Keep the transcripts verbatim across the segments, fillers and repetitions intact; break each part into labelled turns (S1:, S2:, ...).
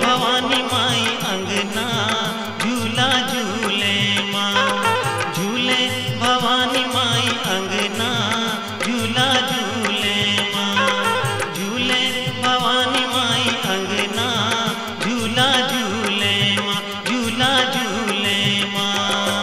S1: भवानी माई अंगना झूला झूले माँ, झूले भवानी माई अंगना झूला झूले माँ, झूले भवानी माई अंगना झूला झूले माँ, झूला झूले माँ।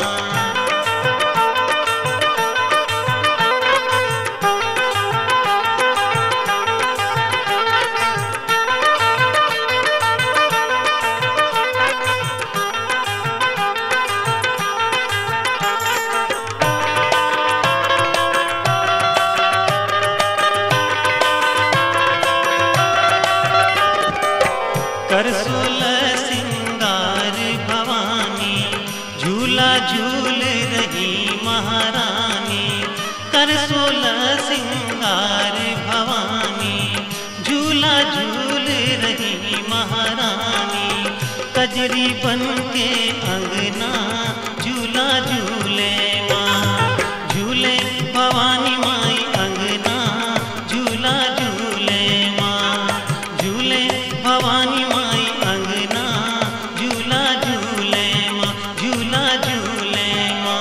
S1: कर सोलह सिंगार भवानी झूला झूल रही महारानी, कर सोलह सिंगार भवानी झूला झूल रही महारानी, कजरी बन के अंगना झूला झूले माँ, झूले भवानी माई अंगना झूला झूले माँ, झूले भवानी माई अंगना झूला झूले माँ, झूला झूले माँ।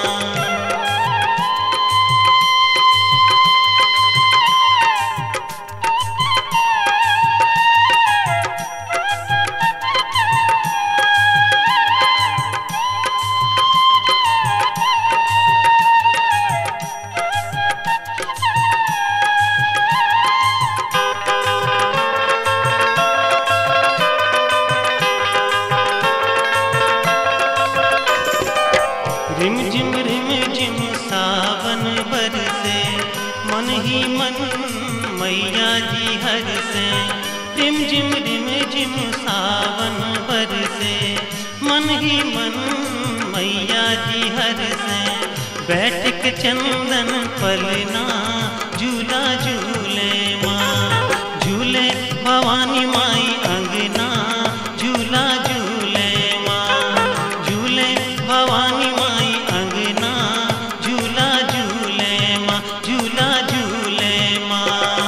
S1: रिम झिम रिम झिम सावन बरसे, मन ही मन मैया जी हरसे, रिम झिम रिम झिम सावन बरसे, मन ही मन मैया जी हरसे, बैठ के चंदन पलना झूला झूले माँ, झूले भवानी माई अंगना झूला झूले माँ, झूले भवानी माई अंगना झूला झूले माँ, झूला झूले माँ।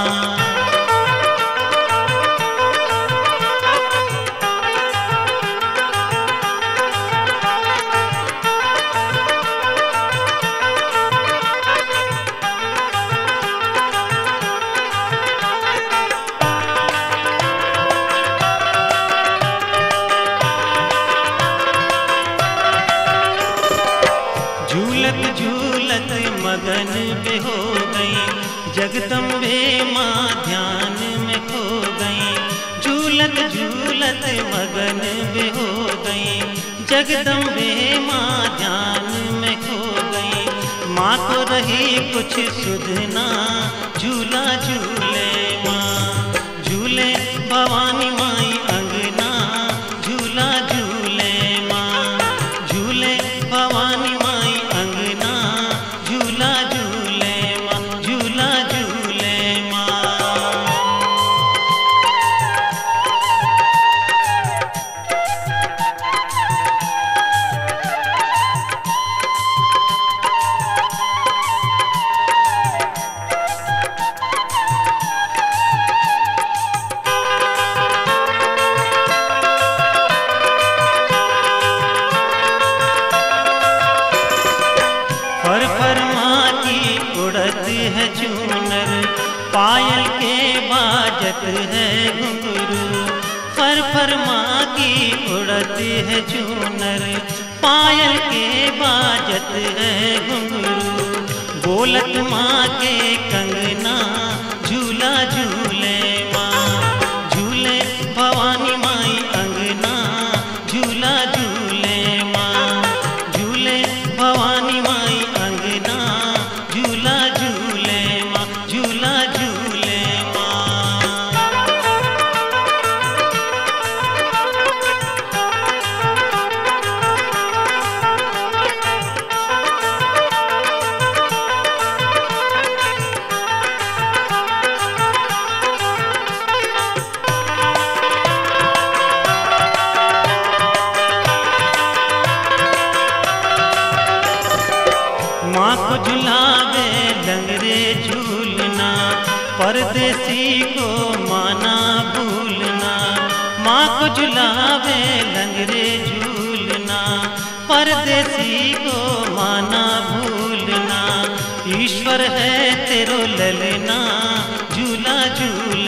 S1: झूलत झूलत मगन में हो गई, जगदम्बे माँ ध्यान में खो गई, झूलत झूलत मगन में हो गई, जगदम्बे माँ ध्यान में खो गई, माँ को रही कुछ सुधना झूला झूले माँ, झूले भवानी माई अंगना झूला झूले माँ, झूले भवानी माई अंगना झूला झूले माँ, झूला झूले माँ। फर फर माँ की उड़त है चूनर, पायल के बाजत है घुंघरू, फर फर माँ की उड़त है चूनर, पायल के बाजत है घुंघरू, बोलत माँ के कंगना झूला झूले माँ, झूले भवानी माई अंगना झूला झूले माँ, झूले भवानी माई अंगना झूला झूले माँ, झूला झूले माँ। माँ को झुलावे लंगरे झूलना, परदेसी को माना भूलना, माँ को झुलावे लंगरे झूलना, परदेसी को माना भूलना, ईश्वर है तेरो ललना, झूला झूल